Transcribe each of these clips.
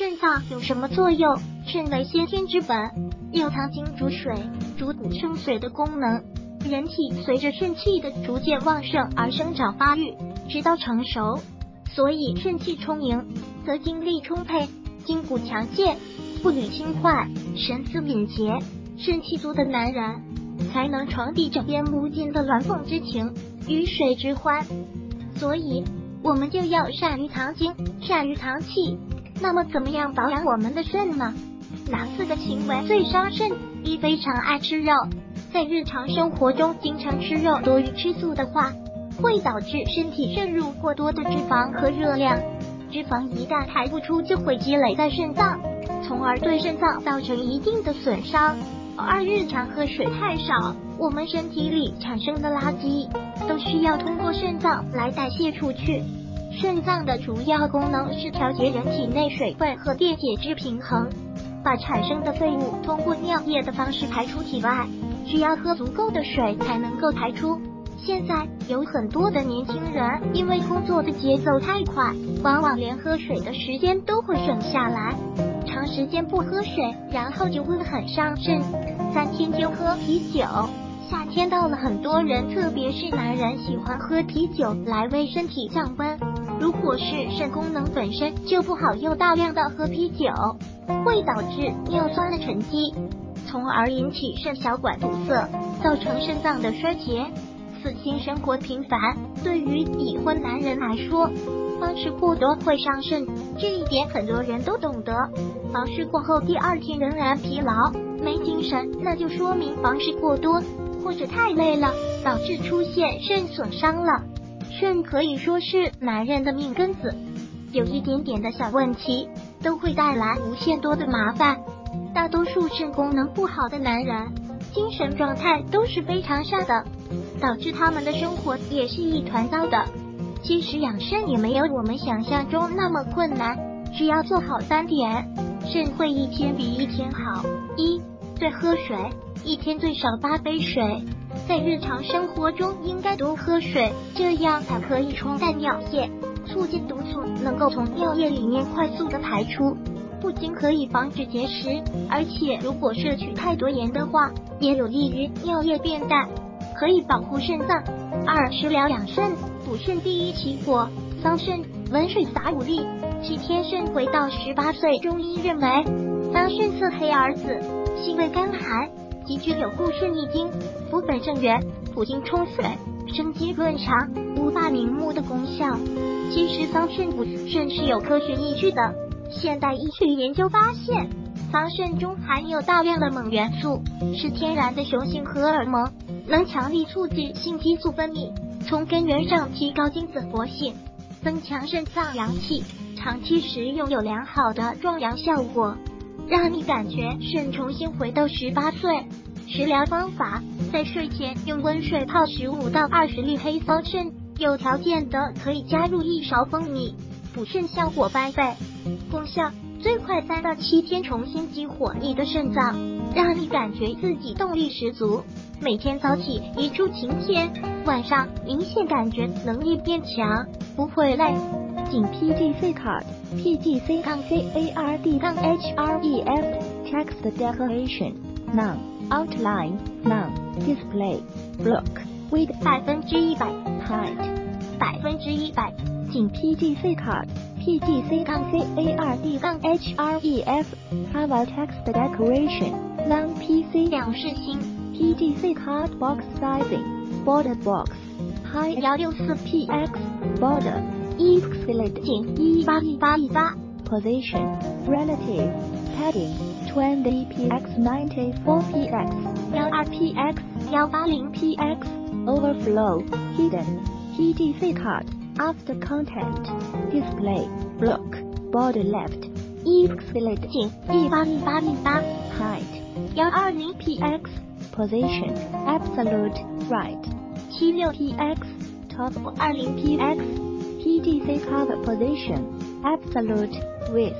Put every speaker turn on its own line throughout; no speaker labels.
肾脏有什么作用？肾为先天之本，有藏精主水、主补生水的功能。人体随着肾气的逐渐旺盛而生长发育，直到成熟。所以肾气充盈，则精力充沛，筋骨强健，步履轻快，神思敏捷。肾气足的男人才能传递枕边无尽的鸾凤之情，鱼水之欢。所以我们就要善于藏精，善于藏气。那么怎么样保养我们的肾呢？哪4个行为最伤肾？一、非常爱吃肉。在日常生活中经常吃肉多于吃素的话，会导致身体摄入过多的脂肪和热量。脂肪一旦排不出，就会积累在肾脏，从而对肾脏造成一定的损伤。2、日常喝水太少，我们身体里产生的垃圾都需要通过肾脏来代谢出去。肾脏的主要功能是调节人体内水分和电解质平衡，把产生的废物通过尿液的方式排出体外，需要喝足够的水才能够排出。现在有很多的年轻人因为工作的节奏太快，往往连喝水的时间都会省下来，长时间不喝水，然后就会很伤肾。3天就喝啤酒。夏天到了，很多人特别是男人喜欢喝啤酒来为身体降温。如果是肾功能本身就不好，又大量的喝啤酒，会导致尿酸的沉积，从而引起肾小管堵塞，造成肾脏的衰竭。4、性生活频繁。对于已婚男人来说，房事过多会伤肾，这一点很多人都懂得。房事过后第2天仍然疲劳没精神，那就说明房事过多或者太累了，导致出现肾损伤了。肾可以说是男人的命根子，有一点点的小问题都会带来无限多的麻烦。大多数肾功能不好的男人，精神状态都是非常差的，导致他们的生活也是一团糟的。其实养肾也没有我们想象中那么困难，只要做好3点，肾会一天比一天好。1、对喝水，一天最少8杯水。在日常生活中应该多喝水，这样才可以冲淡尿液，促进毒素能够从尿液里面快速的排出，不仅可以防止结石，而且如果摄取太多盐的话，也有利于尿液变淡，可以保护肾脏。2、食疗养肾，补肾第一起火，桑葚、温水撒5粒，7天肾回到18岁。中医认为，桑葚色黑而紫，性味甘寒，极具有护肾益精、扶本正源、补精充水、生机润肠、乌发明目的功效。其实桑葚补肾是有科学依据的。现代医学研究发现，桑葚中含有大量的锰元素，是天然的雄性荷尔蒙，能强力促进性激素分泌，从根源上提高精子活性，增强肾脏阳气。长期食用有良好的壮阳效果，让你感觉肾重新回到18岁。食疗方法，在睡前用温水泡15到20粒黑桑葚，有条件的可以加入1勺蜂蜜，补肾效果翻倍。功效，最快3到7天重新激活你的肾脏，让你感觉自己动力十足，每天早起一柱擎天，晚上明显感觉能力变强，不会累。
仅 PGC Card PGC-CARD-HREF Text Decoration None Outline None Display Block Width
100%
Height
100%
仅 PGC Card PGC-CARD-HREF Cover Text Decoration Non-PC
两视星
PGC Card Box Sizing Border Box Height
164px
Border
Excellent 仅18118
Position Relative Padding 20px 94px
12px 180px
Overflow Hidden PGC Card After Content Display Block Border Left
Excellent 仅18118
Height
120px
Position Absolute Right
76px
Top
20px
PGC Cover Position Absolute Width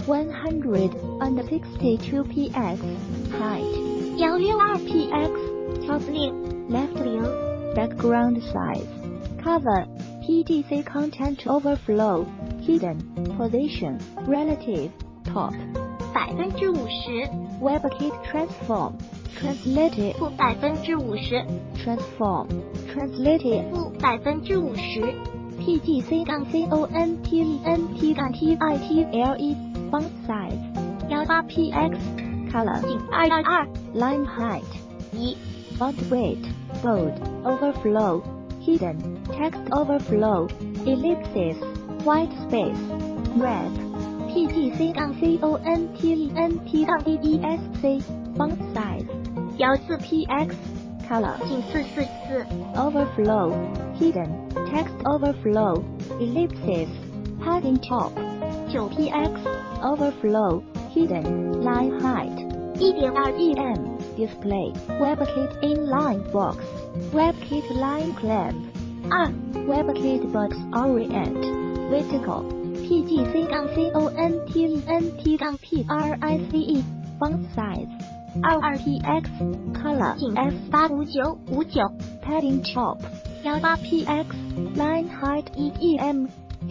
162px Height
162px
Top
link
Left Background Size Cover PGC Content Overflow Hidden Position Relative top
50%，
WebKit Transform Translated
负50%，
Transform Translated
负50%。
PGC-CONTENT-TITLE Font size 18px Color
222
Line height
1
Font weight Bold Overflow Hidden Text Overflow Ellipsis White space Red PGC-CONTENT-DESC Font size 14px Color
444
Overflow Hidden Text Overflow Ellipsis Padding top
9px
Overflow Hidden Line height
1.2
EM Display WebKit Inline Box WebKit Line Clamp
2
WebKit Box Orient Vertical PGC-CONTENT-PRICE Font size 22px Color
F85959
Padding top 18px Line height EM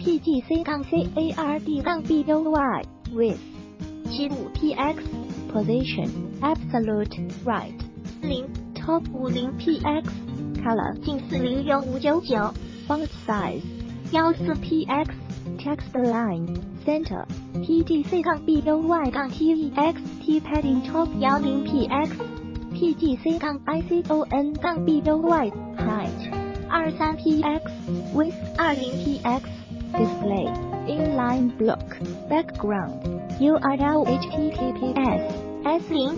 PGC-CARD-BUY Width
75px
Position Absolute Right
0
Top
50px
Color
4000599
Font size
14px
Text Line Center PGC-BUY-TEXT Padding top 10px PGC-ICON-BUY Height 23px Width 20px Display Inline Block Background URL HTTPS S0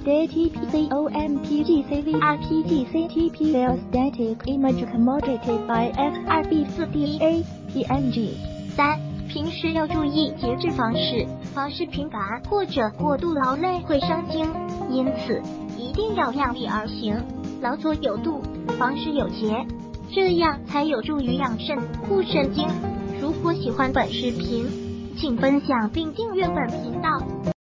STATIC-COMPGCVRPGCTPL Static Image Commodity by FRB4DA PNG
3. 平时要注意节制方式，方式频繁或者过度劳累会伤精，因此一定要量力而行，劳作有度，方式有节，这样才有助于养肾护肾精。如果喜欢本视频，请分享并订阅本频道。